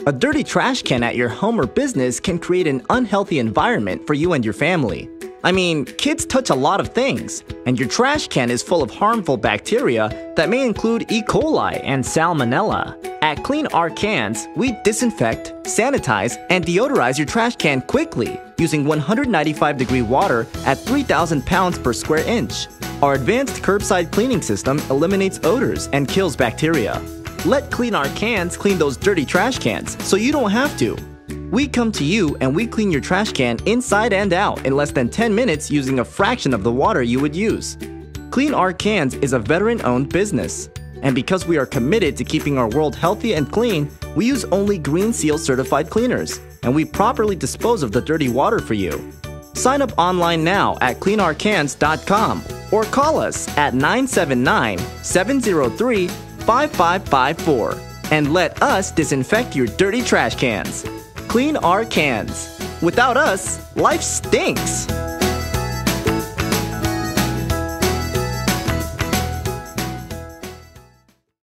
A dirty trash can at your home or business can create an unhealthy environment for you and your family. I mean, kids touch a lot of things, and your trash can is full of harmful bacteria that may include E. coli and salmonella. At Clean Our Cans, we disinfect, sanitize, and deodorize your trash can quickly using 195-degree water at 3,000 pounds per square inch. Our advanced curbside cleaning system eliminates odors and kills bacteria. Let Clean Our Cans clean those dirty trash cans so you don't have to. We come to you and we clean your trash can inside and out in less than 10 minutes using a fraction of the water you would use. Clean Our Cans is a veteran-owned business. And because we are committed to keeping our world healthy and clean, we use only Green Seal certified cleaners, and we properly dispose of the dirty water for you. Sign up online now at cleanourcans.com or call us at 979-703-5554 and let us disinfect your dirty trash cans. Clean Our Cans. Without us, life stinks!